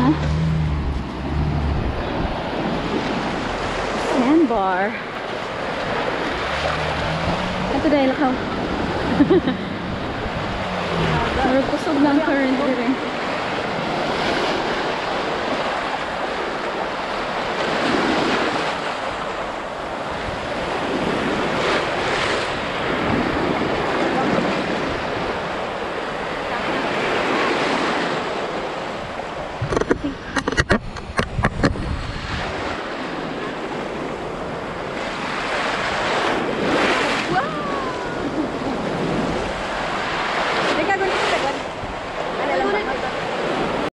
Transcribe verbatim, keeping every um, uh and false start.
Ha? Sandbar. Ito dahil ako. Marag kusog lang current dire.